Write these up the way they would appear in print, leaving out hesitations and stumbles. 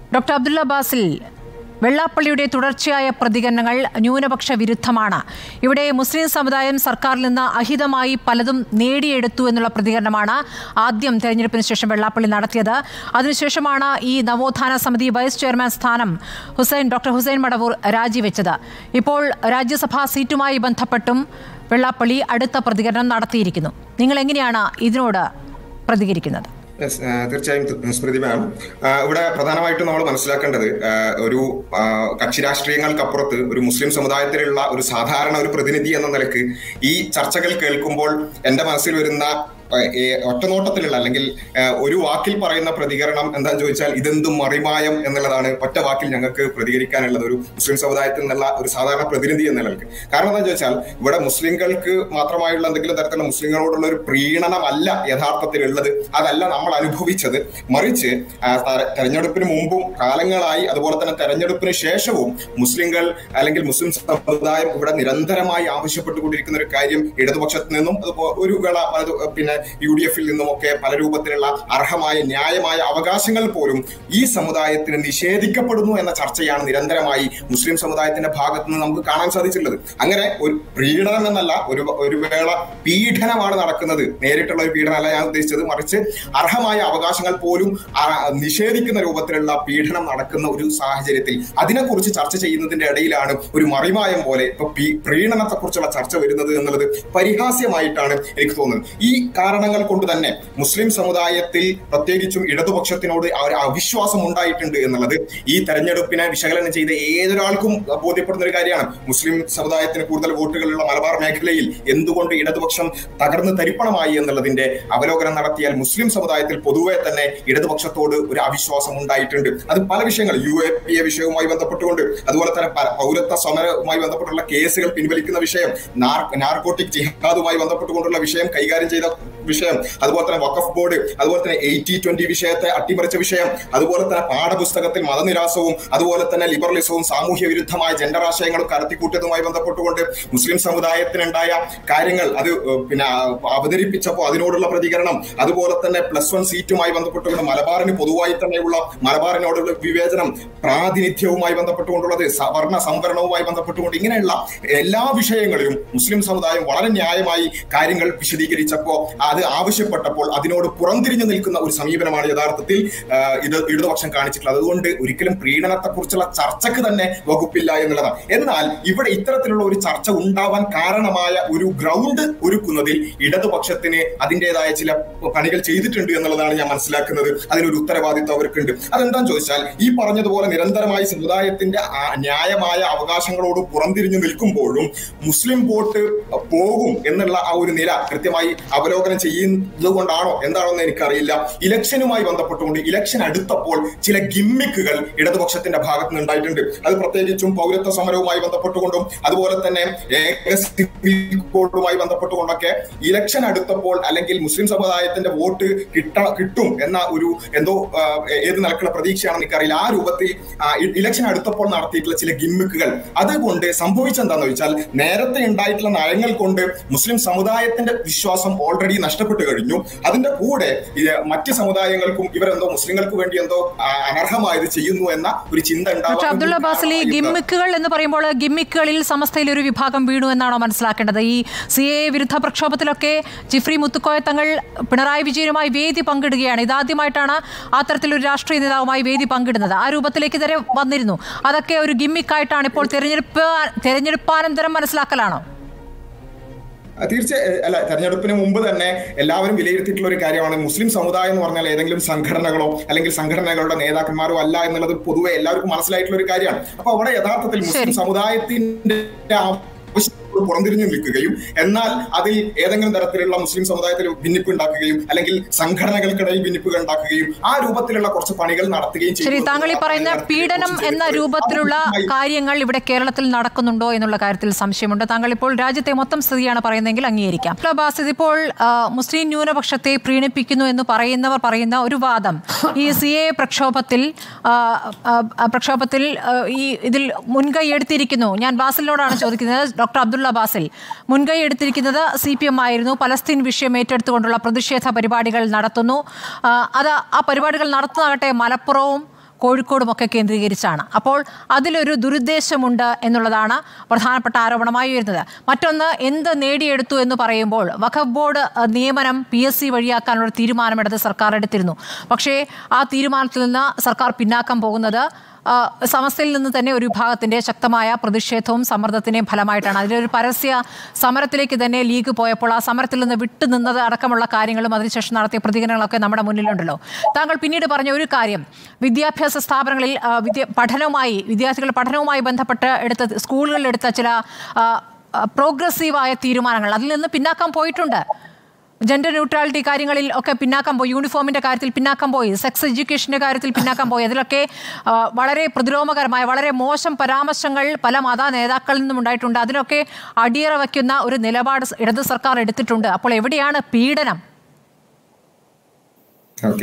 Doctor Abdulla Basil, വെള്ളാപ്പള്ളിയുടെ തുടർച്ചയായ പ്രതികരണങ്ങൾ ന്യൂനപക്ഷ വിരുദ്ധമാണ്. ഇവിടെ മുസ്ലിം സമുദായം സർക്കാരിൽ നിന്ന് അഹിതമായി പലതും നേടിയെടുത്തു എന്നുള്ള പ്രതികരണമാണ് ആദ്യം തെരഞ്ഞെടുപ്പിന് ശേഷം വെള്ളാപ്പള്ളി നടത്തിയത്. അതിനുശേഷമാണ് ഈ നവോത്ഥാന സമിതി വൈസ് ചെയർമാൻ സ്ഥാനം ഡോക്ടർ ഹുസൈൻ മടവൂർ രാജിവെച്ചത്. ഇപ്പോൾ രാജ്യസഭാ സീറ്റുമായി ബന്ധപ്പെട്ടും വെള്ളാപ്പള്ളി അടുത്ത പ്രതികരണം നടത്തിയിരിക്കുന്നു. നിങ്ങൾ എങ്ങനെയാണ് ഇതിനോട് പ്രതികരിക്കുന്നത്? തീർച്ചയായും സ്മൃതി മാം, ഇവിടെ പ്രധാനമായിട്ടും നമ്മൾ മനസ്സിലാക്കേണ്ടത് ഒരു കക്ഷി രാഷ്ട്രീയങ്ങൾക്കപ്പുറത്ത് ഒരു മുസ്ലിം സമുദായത്തിലുള്ള ഒരു സാധാരണ ഒരു പ്രതിനിധി എന്ന നിലക്ക് ഈ ചർച്ചകൾ കേൾക്കുമ്പോൾ എൻ്റെ മനസ്സിൽ വരുന്ന ഒറ്റനോട്ടത്തിലുള്ള അല്ലെങ്കിൽ ഒരു വാക്കിൽ പറയുന്ന പ്രതികരണം എന്താണെന്ന് ചോദിച്ചാൽ ഇതെന്തും മറിമായം എന്നുള്ളതാണ് ഒറ്റ വാക്കിൽ ഞങ്ങൾക്ക് പ്രതികരിക്കാനുള്ളത് ഒരു മുസ്ലിം സമുദായത്തിൽ നിന്നുള്ള ഒരു സാധാരണ പ്രതിനിധി എന്ന നിലക്ക്. കാരണം എന്താണെന്ന് ചോദിച്ചാൽ ഇവിടെ മുസ്ലിങ്ങൾക്ക് മാത്രമായുള്ള എന്തെങ്കിലും തരത്തിലുള്ള മുസ്ലിങ്ങളോടുള്ള ഒരു പ്രീണനമല്ല യഥാർത്ഥത്തിലുള്ളത്. അതല്ല നമ്മൾ അനുഭവിച്ചത്. മറിച്ച് തെരഞ്ഞെടുപ്പിന് മുമ്പും കാലങ്ങളായി അതുപോലെ തന്നെ തെരഞ്ഞെടുപ്പിന് ശേഷവും മുസ്ലിങ്ങൾ അല്ലെങ്കിൽ മുസ്ലിം സമുദായം ഇവിടെ നിരന്തരമായി ആവശ്യപ്പെട്ടുകൊണ്ടിരിക്കുന്ന ഒരു കാര്യം ഇടതുപക്ഷത്തിൽ നിന്നും ഒരു പിന്നെ UDF-ൽ നിന്നുമൊക്കെ പല രൂപത്തിലുള്ള അർഹമായ ന്യായമായ അവകാശങ്ങൾ പോലും ഈ സമുദായത്തിന് നിഷേധിക്കപ്പെടുന്നു എന്ന ചർച്ചയാണ് നിരന്തരമായി മുസ്ലിം സമുദായത്തിന്റെ ഭാഗത്ത് നിന്ന് നമുക്ക് കാണാൻ സാധിച്ചിട്ടുള്ളത്. അങ്ങനെ ഒരു പീഡനം എന്നല്ല, ഒരു വേള പീഡനമാണ് നടക്കുന്നത്. നേരിട്ടുള്ള ഒരു പീഡനമല്ല ഞാൻ ഉദ്ദേശിച്ചത്, മറിച്ച് അർഹമായ അവകാശങ്ങൾ പോലും നിഷേധിക്കുന്ന രൂപത്തിലുള്ള പീഡനം നടക്കുന്ന ഒരു സാഹചര്യത്തിൽ അതിനെക്കുറിച്ച് ചർച്ച ചെയ്യുന്നതിന്റെ ഇടയിലാണ് ഒരു മറിമായം പോലെ ഇപ്പൊ പ്രീണനത്തെ കുറിച്ചുള്ള ചർച്ച വരുന്നത് എന്നുള്ളത് പരിഹാസ്യമായിട്ടാണ് എനിക്ക് തോന്നുന്നത്. ഈ കാരണങ്ങൾ കൊണ്ട് തന്നെ മുസ്ലിം സമുദായത്തിൽ പ്രത്യേകിച്ചും ഇടതുപക്ഷത്തിനോട് ഒരു അവിശ്വാസം ഉണ്ടായിട്ടുണ്ട് എന്നുള്ളത് ഈ തെരഞ്ഞെടുപ്പിനെ വിശകലനം ചെയ്ത ഏതൊരാൾക്കും ബോധ്യപ്പെടുന്ന ഒരു കാര്യമാണ്. മുസ്ലിം സമുദായത്തിന് കൂടുതൽ വോട്ടുകളുള്ള മലബാർ മേഖലയിൽ എന്തുകൊണ്ട് ഇടതുപക്ഷം തകർന്ന് തരിപ്പണമായി എന്നുള്ളതിന്റെ അവലോകനം നടത്തിയാൽ മുസ്ലിം സമുദായത്തിൽ പൊതുവെ തന്നെ ഇടതുപക്ഷത്തോട് ഒരു അവിശ്വാസം ഉണ്ടായിട്ടുണ്ട്. അത് പല വിഷയങ്ങൾ, UAPA വിഷയവുമായി ബന്ധപ്പെട്ടുകൊണ്ട്, അതുപോലെ തന്നെ പൗരത്വ സമരവുമായി ബന്ധപ്പെട്ടുള്ള കേസുകൾ പിൻവലിക്കുന്ന വിഷയം, നാർക്കോട്ടിക് ജിഹാദുമായി ബന്ധപ്പെട്ടുകൊണ്ടുള്ള വിഷയം കൈകാര്യം ചെയ്ത വിഷയം, അതുപോലെ തന്നെ വഖഫ് ബോർഡ്, അതുപോലെ തന്നെ 80-20 വിഷയത്തെ അട്ടിമറിച്ച വിഷയം, അതുപോലെ തന്നെ പാഠപുസ്തകത്തിൽ മതനിരാസവും അതുപോലെ തന്നെ ലിബറലിസവും സാമൂഹ്യ വിരുദ്ധമായ ജെൻഡർ ആശയങ്ങളും കടത്തിക്കൂട്ടിയതുമായി ബന്ധപ്പെട്ടുകൊണ്ട് മുസ്ലിം സമുദായത്തിനുണ്ടായ കാര്യങ്ങൾ അത് പിന്നെ അവതരിപ്പിച്ചപ്പോൾ അതിനോടുള്ള പ്രതികരണം, അതുപോലെ തന്നെ +1 സീറ്റുമായി ബന്ധപ്പെട്ടുകൊണ്ട് മലബാറിന് പൊതുവായി തന്നെയുള്ള മലബാറിനോടുള്ള വിവേചനം, പ്രാതിനിധ്യവുമായി ബന്ധപ്പെട്ടുകൊണ്ടുള്ളത്, വർണ്ണ സംവരണവുമായി ബന്ധപ്പെട്ടുകൊണ്ട്, ഇങ്ങനെയുള്ള എല്ലാ വിഷയങ്ങളിലും മുസ്ലിം സമുദായം വളരെ ന്യായമായി കാര്യങ്ങൾ വിശദീകരിച്ചപ്പോൾ അത് ആവശ്യപ്പെട്ടപ്പോൾ അതിനോട് പുറംതിരിഞ്ഞു നിൽക്കുന്ന ഒരു സമീപനമാണ് യഥാർത്ഥത്തിൽ ഇടതുപക്ഷം കാണിച്ചിട്ടുള്ളത്. അതുകൊണ്ട് ഒരിക്കലും പ്രീണനത്തെക്കുറിച്ചുള്ള ചർച്ചക്ക് തന്നെ വകുപ്പില്ല എന്നുള്ളതാണ്. എന്നാൽ ഇവിടെ ഇത്തരത്തിലുള്ള ഒരു ചർച്ച ഉണ്ടാവാൻ കാരണമായ ഒരു ഗ്രൗണ്ട് ഒരുക്കുന്നതിൽ ഇടതുപക്ഷത്തിന് അതിൻ്റെതായ ചില പണികൾ ചെയ്തിട്ടുണ്ട് എന്നുള്ളതാണ് ഞാൻ മനസ്സിലാക്കുന്നത്. അതിനൊരു ഉത്തരവാദിത്വം അവർക്കുണ്ട്. അതെന്താന്ന് ചോദിച്ചാൽ ഈ പറഞ്ഞതുപോലെ നിരന്തരമായി സമുദായത്തിന്റെ ന്യായമായ അവകാശങ്ങളോട് പുറംതിരിഞ്ഞു നിൽക്കുമ്പോഴും മുസ്ലിം വോട്ട് പോകും എന്നുള്ള ആ ഒരു നില കൃത്യമായി അവലോകനം ചെയ്യുന്നത് കൊണ്ടാണോ എന്താണോന്ന് എനിക്കറിയില്ല. ഇലക്ഷനുമായി ബന്ധപ്പെട്ടുകൊണ്ട് ഇലക്ഷൻ അടുത്തപ്പോൾ ചില ഗിമ്മിക്കുകൾ ഇടതുപക്ഷത്തിന്റെ ഭാഗത്ത് നിന്ന് ഉണ്ടായിട്ടുണ്ട്. അത് പ്രത്യേകിച്ചും പൗരത്വ സമരവുമായി ബന്ധപ്പെട്ടുകൊണ്ടും അതുപോലെ തന്നെ കോഡുമായി ബന്ധപ്പെട്ടുകൊണ്ടൊക്കെ ഇലക്ഷൻ അടുത്തപ്പോൾ അല്ലെങ്കിൽ മുസ്ലിം സമുദായത്തിന്റെ വോട്ട് കിട്ടും എന്ന ഒരു എന്തോ ഏത് നിലക്കുള്ള പ്രതീക്ഷയാണെന്ന് എനിക്കറിയില്ല. ആ രൂപത്തിൽ ഇലക്ഷൻ അടുത്തപ്പോൾ നടത്തിയിട്ടുള്ള ചില ഗിമ്മിക്കുകൾ അതുകൊണ്ട് സംഭവിച്ചെന്താന്ന് വെച്ചാൽ നേരത്തെ ഉണ്ടായിട്ടുള്ള നയങ്ങൾ കൊണ്ട് മുസ്ലിം സമുദായത്തിന്റെ വിശ്വാസം ഓൾറെഡി നഷ്ടപ്പെട്ടു കഴിഞ്ഞു. അതിന്റെ കൂടെ മറ്റ് സമുദായങ്ങൾക്കും ഇവരെന്തോ മുസ്ലിങ്ങൾക്ക് വേണ്ടി എന്തോ അനർഹമായത് ചെയ്യുന്നു എന്ന ഒരു ചിന്ത ഉണ്ടാവും. അബ്ദുള്ള ബാസിൽ, ഈ ഗിമ്മിക്കുകൾ എന്ന് പറയുമ്പോൾ ഗിമ്മിക്കുകളിൽ സമസ്തയിൽ ഒരു വിഭാഗം വീണു എന്നാണോ മനസ്സിലാക്കേണ്ടത്? ഈ CAA വിരുദ്ധ പ്രക്ഷോഭത്തിലൊക്കെ ജിഫ്രി മുത്തുക്കോയ തങ്ങൾ പിണറായി വിജയനുമായി വേദി പങ്കിടുകയാണ്. ഇതാദ്യമായിട്ടാണ് അത്തരത്തിലൊരു രാഷ്ട്രീയ നേതാവുമായി വേദി പങ്കിടുന്നത്. ആ രൂപത്തിലേക്ക് ഇതുവരെ വന്നിരുന്നു. അതൊക്കെ ഒരു ഗിമ്മിക്കായിട്ടാണ് ഇപ്പോൾ തെരഞ്ഞെടുപ്പാനന്തരം മനസ്സിലാക്കലാണോ? തീർച്ചയായും അല്ല, തെരഞ്ഞെടുപ്പിന് മുമ്പ് തന്നെ എല്ലാവരും വിലയിരുത്തിയിട്ടുള്ള ഒരു കാര്യമാണ് മുസ്ലിം സമുദായം എന്ന് പറഞ്ഞാൽ ഏതെങ്കിലും സംഘടനകളോ അല്ലെങ്കിൽ സംഘടനകളുടെ നേതാക്കന്മാരോ അല്ല എന്നുള്ളത് പൊതുവെ എല്ലാവർക്കും മനസ്സിലായിട്ടുള്ള ഒരു കാര്യമാണ്. അപ്പൊ അവിടെ യഥാർത്ഥത്തിൽ മുസ്ലിം സമുദായത്തിന്റെ പുറംതിരിഞ്ഞു നിൽക്കുകയും എന്നാൽ അതിൽ ഏതെങ്കിലും തരത്തിലുള്ള മുസ്ലിം സമുദായത്തിൽ ഭിന്നിപ്പ് ഉണ്ടാക്കുകയും അല്ലെങ്കിൽ സംഘടനകൾക്കിടയിൽ ഭിന്നിപ്പുകൾ ഉണ്ടാക്കുകയും ആ രൂപത്തിലുള്ള കുറച്ച് പണികൾ നടത്തുകയും ചെയ്യും. താങ്കൾ ഈ പറയുന്ന പീഡനം എന്ന രൂപത്തിലുള്ള കാര്യങ്ങൾ ഇവിടെ കേരളത്തിൽ നടക്കുന്നുണ്ടോ എന്നുള്ള കാര്യത്തിൽ സംശയമുണ്ട്. താങ്കൾ ഇപ്പോൾ രാജ്യത്തെ മൊത്തം സ്ഥിതിയാണ് പറയുന്നതെങ്കിൽ അംഗീകരിക്കാം. ബാസിദ്, ഇപ്പോൾ മുസ്ലിം ന്യൂനപക്ഷത്തെ പ്രീണിപ്പിക്കുന്നു എന്ന് പറയുന്നവർ പറയുന്ന ഒരു വാദം ഈ CAA പ്രക്ഷോഭത്തിൽ ഈ ഇതിൽ മുൻകൈ എടുത്തിരിക്കുന്നു. ഞാൻ ബാസിലിനോടാണ് ചോദിക്കുന്നത്. ഡോക്ടർ അബ്ദുള്ള ബാസിൽ, മുൻകൈ എടുത്തിരിക്കുന്നത് CPM ആയിരുന്നു. പലസ്തീൻ വിഷയം ഏറ്റെടുത്തുകൊണ്ടുള്ള പ്രതിഷേധ പരിപാടികൾ നടത്തുന്നു. ആ പരിപാടികൾ നടത്തുന്നതാകട്ടെ മലപ്പുറവും കോഴിക്കോടുമൊക്കെ കേന്ദ്രീകരിച്ചാണ്. അപ്പോൾ അതിലൊരു ദുരുദ്ദേശമുണ്ട് എന്നുള്ളതാണ് പ്രധാനപ്പെട്ട ആരോപണമായി വരുന്നത്. മറ്റൊന്ന്, എന്ത് നേടിയെടുത്തു എന്ന് പറയുമ്പോൾ വഖഫ് ബോർഡ് നിയമനം PSC വഴിയാക്കാനുള്ള തീരുമാനമെടുത്ത് സർക്കാർ എടുത്തിരുന്നു. പക്ഷേ ആ തീരുമാനത്തിൽ നിന്ന് സർക്കാർ പിന്നാക്കം പോകുന്നത് സമസ്തയിൽ നിന്ന് തന്നെ ഒരു വിഭാഗത്തിന്റെ ശക്തമായ പ്രതിഷേധവും സമ്മർദ്ദത്തിന്റെയും ഫലമായിട്ടാണ്. അതിലൊരു പരസ്യ സമരത്തിലേക്ക് തന്നെ ലീഗ് പോയപ്പോൾ ആ സമരത്തിൽ നിന്ന് വിട്ടുനിന്നത് അടക്കമുള്ള കാര്യങ്ങളും അതിനുശേഷം നടത്തിയ പ്രതികരണങ്ങളൊക്കെ നമ്മുടെ മുന്നിലുണ്ടല്ലോ. താങ്കൾ പിന്നീട് പറഞ്ഞ ഒരു കാര്യം, വിദ്യാഭ്യാസ സ്ഥാപനങ്ങളിൽ വിദ്യാർത്ഥികളുടെ പഠനവുമായി ബന്ധപ്പെട്ട് സ്കൂളുകളിൽ എടുത്ത ചില പ്രോഗ്രസീവായ തീരുമാനങ്ങൾ, അതിൽ നിന്ന് പിന്നാക്കം പോയിട്ടുണ്ട്. ജെൻഡർ ന്യൂട്രാലിറ്റി കാര്യങ്ങളിൽ ഒക്കെ പിന്നാക്കം പോയി, യൂണിഫോമിൻ്റെ കാര്യത്തിൽ പിന്നാക്കം പോയി, സെക്സ് എഡ്യൂക്കേഷൻ്റെ കാര്യത്തിൽ പിന്നാക്കം പോയി. അതിലൊക്കെ വളരെ പ്രതിരോധകരമായ വളരെ മോശം പരാമർശങ്ങൾ പല മത നേതാക്കളിൽ നിന്നും ഉണ്ടായിട്ടുണ്ട്. അതിനൊക്കെ അടിയറ വയ്ക്കുന്ന ഒരു നിലപാട് ഇടത് സർക്കാർ എടുത്തിട്ടുണ്ട്. അപ്പോൾ എവിടെയാണ് പീഡനം? ഓക്കെ,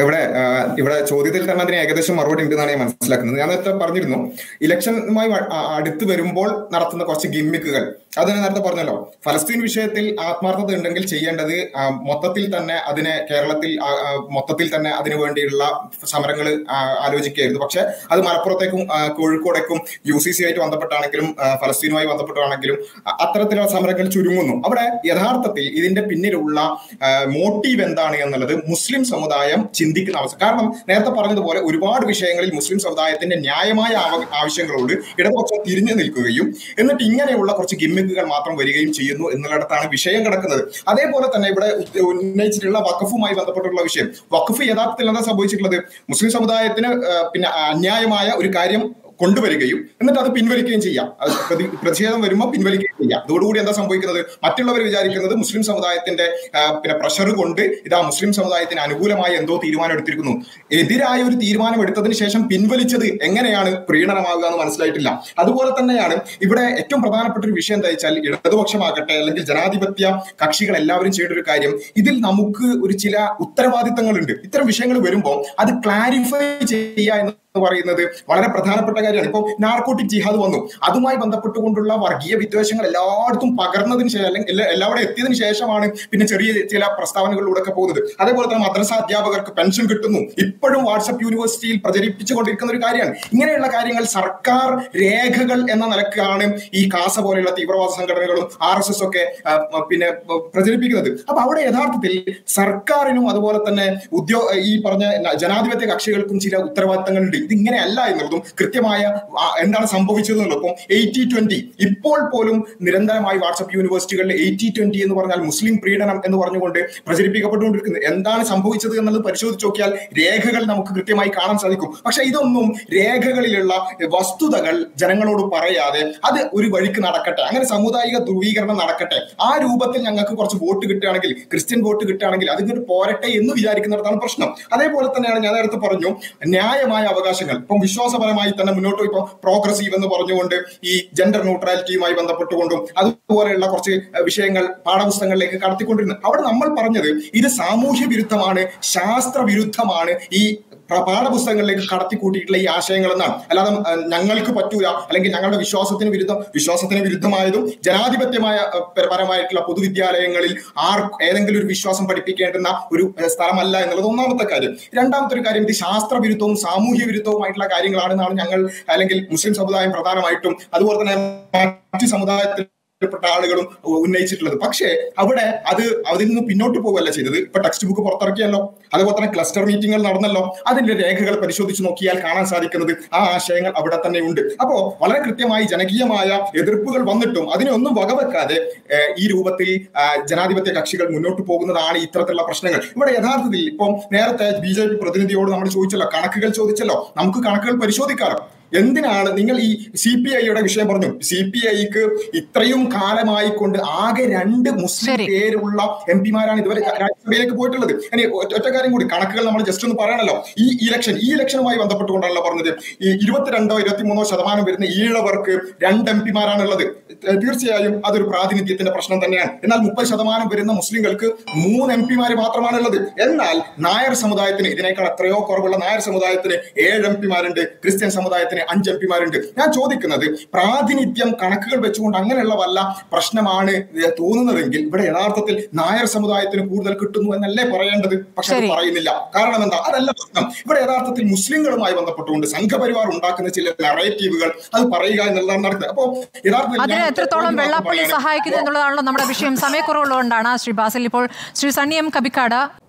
ഇവിടെ ചോദ്യത്തിൽ തന്നെ അതിന് ഏകദേശം മറുപടി ഉണ്ടെന്നാണ് ഞാൻ മനസ്സിലാക്കുന്നത്. ഞാൻ നേരത്തെ പറഞ്ഞിരുന്നു, ഇലക്ഷനുമായി അടുത്ത് വരുമ്പോൾ നടത്തുന്ന കുറച്ച് ഗിമ്മിക്കുകൾ, അത് ഞാൻ നേരത്തെ പറഞ്ഞല്ലോ. ഫലസ്തീൻ വിഷയത്തിൽ ആത്മാർത്ഥത ഉണ്ടെങ്കിൽ ചെയ്യേണ്ടത് മൊത്തത്തിൽ തന്നെ അതിനെ കേരളത്തിൽ മൊത്തത്തിൽ തന്നെ അതിനു വേണ്ടിയുള്ള സമരങ്ങൾ ആലോചിക്കുകയായിരുന്നു. പക്ഷെ അത് മലപ്പുറത്തേക്കും കോഴിക്കോടേക്കും UCC ആയിട്ട് ബന്ധപ്പെട്ടാണെങ്കിലും ഫലസ്തീനുമായി ബന്ധപ്പെട്ടാണെങ്കിലും അത്തരത്തിലുള്ള സമരങ്ങൾ ചുരുങ്ങുന്നു. അവിടെ യഥാർത്ഥത്തിൽ ഇതിന്റെ പിന്നിലുള്ള മോട്ടീവ് എന്താണ് എന്നുള്ളത് മുസ്ലിം സമുദായം ചിന്തിക്കുന്ന അവസ്ഥ. കാരണം നേരത്തെ പറഞ്ഞതുപോലെ ഒരുപാട് വിഷയങ്ങളിൽ മുസ്ലിം സമുദായത്തിന്റെ ന്യായമായ ആവശ്യങ്ങളോട് ഇടതുപക്ഷം തിരിഞ്ഞു നിൽക്കുകയും എന്നിട്ട് ഇങ്ങനെയുള്ള കുറച്ച് ഗിമ്മിക്കുകൾ മാത്രം വരികയും ചെയ്യുന്നു എന്നുള്ളിടത്താണ് വിഷയം കിടക്കുന്നത്. അതേപോലെ തന്നെ ഇവിടെ ഉന്നയിച്ചിട്ടുള്ള വഖഫുമായി ബന്ധപ്പെട്ടുള്ള വിഷയം, വഖഫ് യഥാർത്ഥത്തിൽ എന്താ സംഭവിച്ചിട്ടുള്ളത്? മുസ്ലിം സമുദായത്തിന് പിന്നെ അന്യായമായ ഒരു കാര്യം കൊണ്ടുവരികയും എന്നിട്ട് അത് പിൻവലിക്കുകയും ചെയ്യാം. പ്രതിഷേധം വരുമ്പോൾ പിൻവലിക്കുകയും ചെയ്യാം. ഇതോടുകൂടി എന്താ സംഭവിക്കുന്നത്? മറ്റുള്ളവർ വിചാരിക്കുന്നത് മുസ്ലിം സമുദായത്തിന്റെ പിന്നെ പ്രഷർ കൊണ്ട് ഇതാ മുസ്ലിം സമുദായത്തിന് അനുകൂലമായി എന്തോ തീരുമാനം എടുത്തിരിക്കുന്നു. എതിരായ ഒരു തീരുമാനം എടുത്തതിന് ശേഷം പിൻവലിച്ചത് എങ്ങനെയാണ് പ്രീണനമാകുക എന്ന് മനസ്സിലായിട്ടില്ല. അതുപോലെ തന്നെയാണ് ഇവിടെ ഏറ്റവും പ്രധാനപ്പെട്ട ഒരു വിഷയം എന്താ വെച്ചാൽ, ഇടതുപക്ഷമാകട്ടെ അല്ലെങ്കിൽ ജനാധിപത്യ കക്ഷികൾ എല്ലാവരും ചെയ്തൊരു കാര്യം, ഇതിൽ നമുക്ക് ഒരു ചില ഉത്തരവാദിത്തങ്ങളുണ്ട്. ഇത്തരം വിഷയങ്ങൾ വരുമ്പോൾ അത് ക്ലാരിഫൈ ചെയ്യുക എന്ന് പറയുന്നത് വളരെ പ്രധാനപ്പെട്ട കാര്യമാണ്. ഇപ്പോൾ നാർക്കോട്ടിക് ജിഹാദ് വന്നു, അതുമായി ബന്ധപ്പെട്ടുകൊണ്ടുള്ള വർഗീയ വിദ്വേഷങ്ങൾ എല്ലായിടത്തും പകർന്നതിന് ശേഷം അല്ലെങ്കിൽ എല്ലാവരും എത്തിയതിനു ശേഷമാണ് പിന്നെ ചെറിയ ചില പ്രസ്താവനകളിലൂടെ ഒക്കെ പോകുന്നത്. അതേപോലെ തന്നെ മദ്രസ അധ്യാപകർക്ക് പെൻഷൻ കിട്ടുന്നു, ഇപ്പോഴും വാട്സ്ആപ്പ് യൂണിവേഴ്സിറ്റിയിൽ പ്രചരിപ്പിച്ചുകൊണ്ടിരിക്കുന്ന ഒരു കാര്യമാണ്. ഇങ്ങനെയുള്ള കാര്യങ്ങൾ സർക്കാർ രേഖകൾ എന്ന നിലക്കാണ് ഈ കാസ പോലെയുള്ള തീവ്രവാദ സംഘടനകളും RSS ഒക്കെ പിന്നെ പ്രചരിപ്പിക്കുന്നത്. അപ്പൊ അവിടെ യഥാർത്ഥത്തിൽ സർക്കാരിനും അതുപോലെ തന്നെ ഈ പറഞ്ഞ ജനാധിപത്യ കക്ഷികൾക്കും ചില ഉത്തരവാദിത്തങ്ങളുണ്ട്. ഇതിങ്ങനെയല്ല എന്നുള്ളതും കൃത്യമായ എന്താണ് സംഭവിച്ചതെന്നുള്ളതും. ഇപ്പം 80-20 ഇപ്പോൾ പോലും നിരന്തരമായി വാട്സ്ആപ്പ് യൂണിവേഴ്സിറ്റികളിൽ 80-20 എന്ന് പറഞ്ഞാൽ മുസ്ലിം പ്രീണനം എന്ന് പറഞ്ഞുകൊണ്ട് പ്രചരിപ്പിക്കപ്പെട്ടുകൊണ്ടിരിക്കുന്നത്. എന്താണ് സംഭവിച്ചത് എന്നുള്ളത് പരിശോധിച്ച് നോക്കിയാൽ രേഖകൾ നമുക്ക് കൃത്യമായി കാണാൻ സാധിക്കും. പക്ഷെ ഇതൊന്നും രേഖകളിലുള്ള വസ്തുതകൾ ജനങ്ങളോട് പറയാതെ അത് ഒരു വഴിക്ക് നടക്കട്ടെ, അങ്ങനെ സാമുദായിക ധ്രുവീകരണം നടക്കട്ടെ, ആ രൂപത്തിൽ ഞങ്ങൾക്ക് കുറച്ച് വോട്ട് കിട്ടുകയാണെങ്കിൽ, ക്രിസ്ത്യൻ വോട്ട് കിട്ടുകയാണെങ്കിൽ അതിങ്ങോട്ട് പോരട്ടെ എന്ന് വിചാരിക്കുന്നിടത്താണ് പ്രശ്നം. അതേപോലെ തന്നെയാണ് ഞാൻ നേരത്തെ പറഞ്ഞു, ന്യായമായ അവകാശങ്ങൾ ഇപ്പം വിശ്വാസപരമായി തന്നെ മുന്നോട്ട് ഇപ്പം പ്രോഗ്രസീവ് എന്ന് പറഞ്ഞുകൊണ്ട് ഈ ജെൻഡർ ന്യൂട്രാലിറ്റിയുമായി ബന്ധപ്പെട്ടുകൊണ്ടും അതുപോലെയുള്ള കുറച്ച് വിഷയങ്ങൾ പാഠപുസ്തകങ്ങളിലേക്ക് കടത്തിക്കൊണ്ടിരുന്നത്. അവിടെ നമ്മൾ പറഞ്ഞത് ഇത് സാമൂഹ്യ വിരുദ്ധമാണ്, ശാസ്ത്ര വിരുദ്ധമാണ് ഈ പാഠപുസ്തകങ്ങളിലേക്ക് കടത്തിക്കൂട്ടിയിട്ടുള്ള ഈ ആശയങ്ങൾ എന്നാണ്. അല്ലാതെ ഞങ്ങൾക്ക് പറ്റൂല അല്ലെങ്കിൽ ഞങ്ങളുടെ വിശ്വാസത്തിന് വിരുദ്ധമായതും ജനാധിപത്യപരമായിട്ടുള്ള പൊതുവിദ്യാലയങ്ങളിൽ ഏതെങ്കിലും ഒരു വിശ്വാസം പഠിപ്പിക്കേണ്ടുന്ന ഒരു സ്ഥലമല്ല എന്നുള്ളത് ഒന്നാമത്തെ കാര്യം. രണ്ടാമത്തെ ഒരു കാര്യം, ഇത് ശാസ്ത്രവിരുദ്ധവും സാമൂഹ്യ വിരുദ്ധവുമായിട്ടുള്ള കാര്യങ്ങളാണെന്നാണ് ഞങ്ങൾ അല്ലെങ്കിൽ മുസ്ലിം സമുദായം പ്രധാനമായിട്ടും അതുപോലെ തന്നെ മറ്റ് സമുദായത്തിൽ പ്പെട്ട ആളുകളും ഉന്നയിച്ചിട്ടുള്ളത്. പക്ഷേ അവിടെ അതിൽ നിന്ന് പിന്നോട്ട് പോവുകയല്ല ചെയ്തത്. ഇപ്പൊ ടെക്സ്റ്റ് ബുക്ക് പുറത്തിറക്കിയല്ലോ, അതുപോലെ തന്നെ ക്ലസ്റ്റർ മീറ്റിംഗുകൾ നടന്നല്ലോ, അതിന്റെ രേഖകൾ പരിശോധിച്ച് നോക്കിയാൽ കാണാൻ സാധിക്കുന്നത് ആ ആശയങ്ങൾ അവിടെ തന്നെ ഉണ്ട്. അപ്പോ വളരെ കൃത്യമായി ജനകീയമായ എതിർപ്പുകൾ വന്നിട്ടും അതിനൊന്നും വകവെക്കാതെ ഈ രൂപത്തിൽ ജനാധിപത്യ കക്ഷികൾ മുന്നോട്ട് പോകുന്നതാണ് ഇത്തരത്തിലുള്ള പ്രശ്നങ്ങൾ. ഇവിടെ യഥാർത്ഥത്തിൽ ഇപ്പം നേരത്തെ BJP പ്രതിനിധിയോട് നമ്മൾ ചോദിച്ചല്ലോ, കണക്കുകൾ ചോദിച്ചല്ലോ, നമുക്ക് കണക്കുകൾ പരിശോധിക്കാറ്. എന്തിനാണ് നിങ്ങൾ ഈ CPIയുടെ വിഷയം പറഞ്ഞു? CPIക്ക് ഇത്രയും കാലമായി കൊണ്ട് ആകെ 2 മുസ്ലിം പേരുള്ള MP-മാരാണ് ഇതുവരെ രാജ്യസഭയിലേക്ക് പോയിട്ടുള്ളത്. ഇനി ഒറ്റ കാര്യം കൂടി, കണക്കുകൾ നമ്മൾ ജസ്റ്റ് ഒന്ന് പറയണല്ലോ. ഈ ഇലക്ഷനുമായി ബന്ധപ്പെട്ടുകൊണ്ടാണല്ലോ പറഞ്ഞത്, ഈ 22-23% വരുന്ന ഈഴവർക്ക് 2 MP-മാരാണ് ഉള്ളത്. തീർച്ചയായും അതൊരു പ്രാതിനിധ്യത്തിന്റെ പ്രശ്നം തന്നെയാണ്. എന്നാൽ 30% വരുന്ന മുസ്ലിങ്ങൾക്ക് 3 MP-മാര് മാത്രമാണ് ഉള്ളത്. എന്നാൽ നായർ സമുദായത്തിന്, ഇതിനേക്കാൾ എത്രയോ കുറവുള്ള നായർ സമുദായത്തിന് 7 MP-മാരുണ്ട്, ക്രിസ്ത്യൻ സമുദായത്തിന് സമുദായത്തിന് 5 MP ഞാൻ ചോദിക്കുന്നത് പ്രാതിനിധ്യം കണക്കുകൾ വെച്ചുകൊണ്ട് അങ്ങനെയുള്ള വല്ല പ്രശ്നമാണ് തോന്നുന്നതെങ്കിൽ ഇവിടെ യഥാർത്ഥത്തിൽ നായർ സമുദായത്തിന് കൂടുതൽ കിട്ടുന്നു എന്നല്ലേ പറയേണ്ടത്? പക്ഷെ അത് പറയുന്നില്ല. കാരണം എന്താ? അതല്ല പ്രശ്നം. ഇവിടെ യഥാർത്ഥത്തിൽ മുസ്ലിങ്ങളുമായി ബന്ധപ്പെട്ടുകൊണ്ട് സംഘപരിവാർ ഉണ്ടാക്കുന്ന ചില നറേറ്റീവുകൾ അത് പറയുക എന്നുള്ളതാണ് നടക്കുന്നത്. അപ്പോൾ അതിന് എത്രത്തോളം വെള്ളാപ്പള്ളി സഹായിക്കുന്നു എന്നുള്ളതാണല്ലോ നമ്മുടെ വിഷയം. സമയക്കുറവുള്ളതുകൊണ്ടാണ് ശ്രീ ബാസിൽ. ഇപ്പോൾ ശ്രീ സണ്ണി എം കബിക്കാട്